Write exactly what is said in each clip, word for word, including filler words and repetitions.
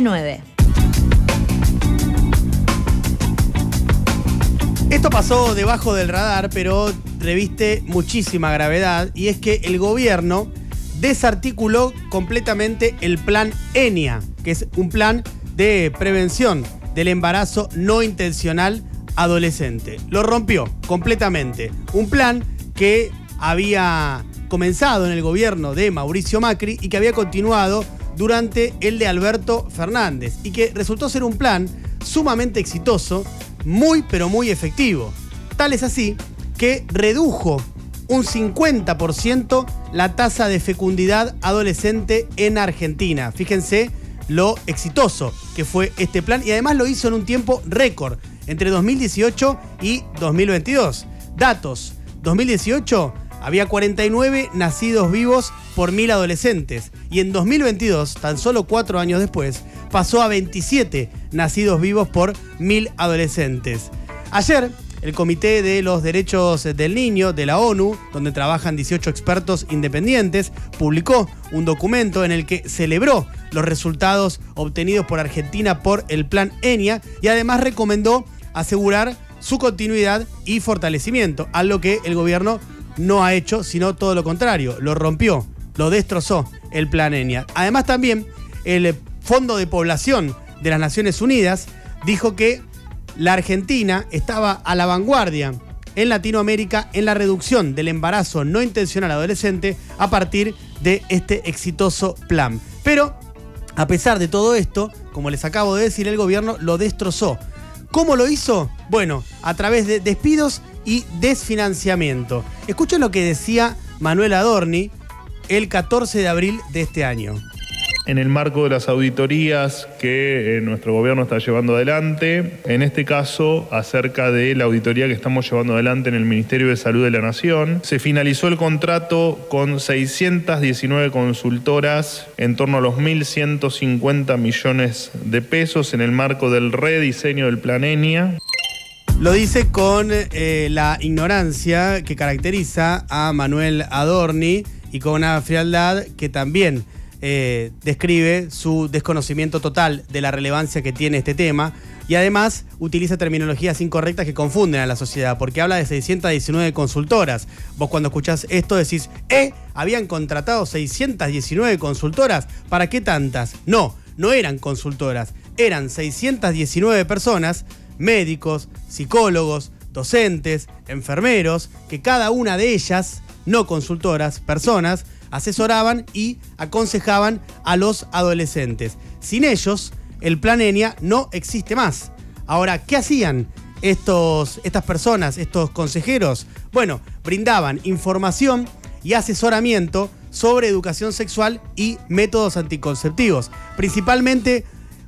nueve. Esto pasó debajo del radar, pero reviste muchísima gravedad, y es que el gobierno desarticuló completamente el plan ENIA, que es un plan de prevención del embarazo no intencional adolescente. Lo rompió completamente. Un plan que había comenzado en el gobierno de Mauricio Macri y que había continuado durante el de Alberto Fernández, y que resultó ser un plan sumamente exitoso, muy pero muy efectivo. Tal es así que redujo un cincuenta por ciento la tasa de fecundidad adolescente en Argentina. Fíjense lo exitoso que fue este plan, y además lo hizo en un tiempo récord, entre dos mil dieciocho y dos mil veintidós. Datos: dos mil dieciocho había cuarenta y nueve nacidos vivos por mil adolescentes, y en dos mil veintidós, tan solo cuatro años después, pasó a veintisiete nacidos vivos por mil adolescentes. Ayer, el Comité de los Derechos del Niño de la ONU, donde trabajan dieciocho expertos independientes, publicó un documento en el que celebró los resultados obtenidos por Argentina por el plan ENIA, y además recomendó asegurar su continuidad y fortalecimiento, algo que el gobierno no ha hecho, sino todo lo contrario, lo rompió, lo destrozó el plan ENIA. Además, también el Fondo de Población de las Naciones Unidas dijo que la Argentina estaba a la vanguardia en Latinoamérica en la reducción del embarazo no intencional adolescente a partir de este exitoso plan. Pero, a pesar de todo esto, como les acabo de decir, el gobierno lo destrozó. ¿Cómo lo hizo? Bueno, a través de despidos y desfinanciamiento. Escuchen lo que decía Manuel Adorni el catorce de abril de este año. En el marco de las auditorías que eh, nuestro gobierno está llevando adelante, en este caso acerca de la auditoría que estamos llevando adelante en el Ministerio de Salud de la Nación, se finalizó el contrato con seiscientas diecinueve consultoras en torno a los mil ciento cincuenta millones de pesos en el marco del rediseño del plan ENIA. Lo dice con eh, la ignorancia que caracteriza a Manuel Adorni y con una frialdad que también Eh, describe su desconocimiento total de la relevancia que tiene este tema, y además utiliza terminologías incorrectas que confunden a la sociedad, porque habla de seiscientas diecinueve consultoras. Vos cuando escuchás esto decís, ¿eh? ¿Habían contratado seiscientas diecinueve consultoras? ¿Para qué tantas? No, no eran consultoras, eran seiscientas diecinueve personas, médicos, psicólogos, docentes, enfermeros, que cada una de ellas, no consultoras, personas, asesoraban y aconsejaban a los adolescentes. Sin ellos, el plan ENIA no existe más. Ahora, ¿qué hacían estos, estas personas, estos consejeros? Bueno, brindaban información y asesoramiento sobre educación sexual y métodos anticonceptivos. Principalmente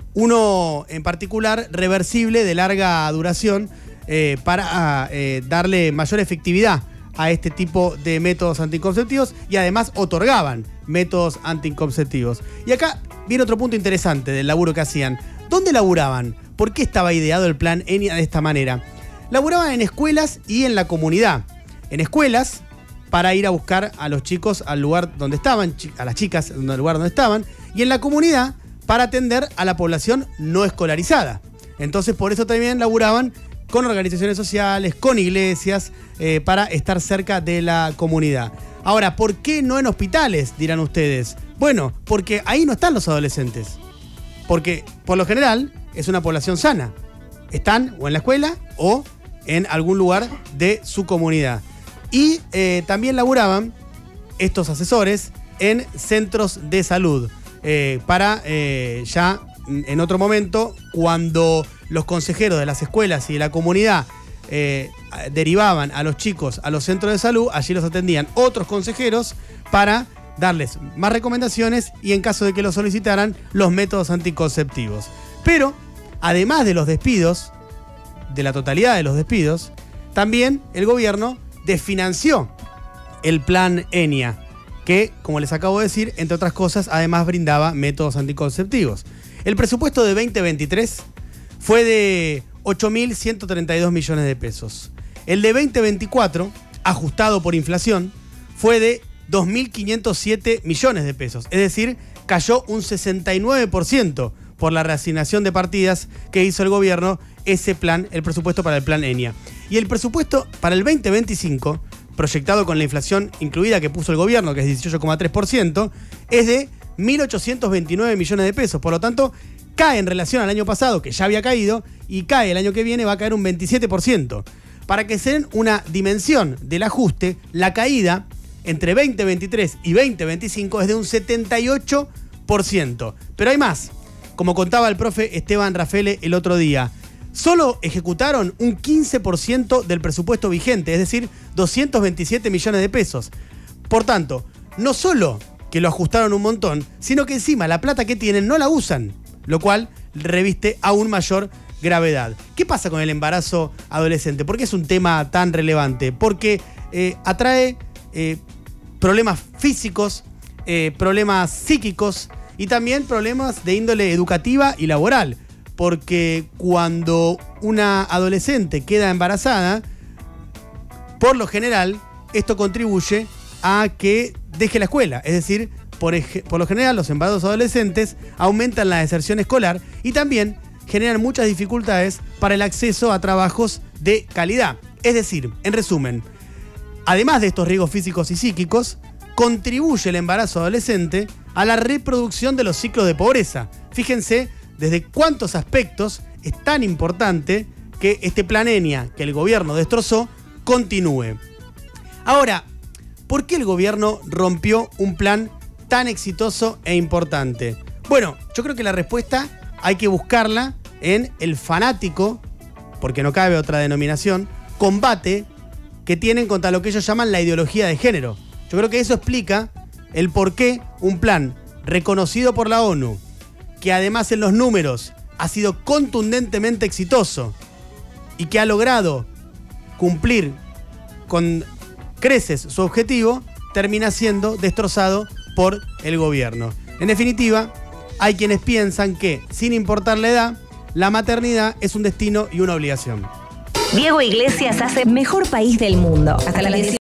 uno en particular reversible de larga duración eh, para eh, darle mayor efectividad a este tipo de métodos anticonceptivos, y además otorgaban métodos anticonceptivos. Y acá viene otro punto interesante del laburo que hacían. ¿Dónde laburaban? ¿Por qué estaba ideado el plan ENIA de esta manera? Laburaban en escuelas y en la comunidad. En escuelas, para ir a buscar a los chicos al lugar donde estaban, a las chicas al lugar donde estaban, y en la comunidad, para atender a la población no escolarizada. Entonces, por eso también laburaban con organizaciones sociales, con iglesias, eh, para estar cerca de la comunidad. Ahora, ¿por qué no en hospitales?, dirán ustedes. Bueno, porque ahí no están los adolescentes. Porque, por lo general, es una población sana. Están o en la escuela o en algún lugar de su comunidad. Y eh, también laburaban estos asesores en centros de salud. Eh, para eh, ya en otro momento, cuando los consejeros de las escuelas y de la comunidad eh, derivaban a los chicos a los centros de salud, allí los atendían otros consejeros para darles más recomendaciones y, en caso de que lo solicitaran, los métodos anticonceptivos. Pero, además de los despidos, de la totalidad de los despidos, también el gobierno desfinanció el plan ENIA, que, como les acabo de decir, entre otras cosas, además brindaba métodos anticonceptivos. El presupuesto de veinte veintitrés fue de ocho mil ciento treinta y dos millones de pesos. El de veinte veinticuatro, ajustado por inflación, fue de dos mil quinientos siete millones de pesos. Es decir, cayó un sesenta y nueve por ciento por la reasignación de partidas que hizo el gobierno, ese plan, el presupuesto para el plan Enia. Y el presupuesto para el veinte veinticinco, proyectado con la inflación incluida que puso el gobierno, que es dieciocho coma tres por ciento, es de mil ochocientos veintinueve millones de pesos. Por lo tanto, cae en relación al año pasado, que ya había caído, y cae el año que viene, va a caer un veintisiete por ciento. Para que se den una dimensión del ajuste, la caída entre veinte veintitrés y veinte veinticinco es de un setenta y ocho por ciento. Pero hay más. Como contaba el profe Esteban Rafele el otro día, solo ejecutaron un quince por ciento del presupuesto vigente, es decir, doscientos veintisiete millones de pesos. Por tanto, no solo que lo ajustaron un montón, sino que encima la plata que tienen no la usan, lo cual reviste aún mayor gravedad. ¿Qué pasa con el embarazo adolescente? ¿Por qué es un tema tan relevante? Porque eh, atrae eh, problemas físicos, eh, problemas psíquicos y también problemas de índole educativa y laboral. Porque cuando una adolescente queda embarazada, por lo general, esto contribuye a que deje la escuela. Es decir, por, por lo general, los embarazos adolescentes aumentan la deserción escolar y también generan muchas dificultades para el acceso a trabajos de calidad. Es decir, en resumen, además de estos riesgos físicos y psíquicos, contribuye el embarazo adolescente a la reproducción de los ciclos de pobreza. Fíjense desde cuántos aspectos es tan importante que este plan Enia que el gobierno destrozó continúe. Ahora, ¿por qué el gobierno rompió un plan tan exitoso e importante? Bueno, yo creo que la respuesta hay que buscarla en el fanático, porque no cabe otra denominación, combate que tienen contra lo que ellos llaman la ideología de género. Yo creo que eso explica el por qué un plan reconocido por la ONU, que además en los números ha sido contundentemente exitoso y que ha logrado cumplir con creces su objetivo, termina siendo destrozado por el gobierno. En definitiva, hay quienes piensan que, sin importar la edad, la maternidad es un destino y una obligación. Diego Iglesias hace Mejor País del Mundo. Hasta las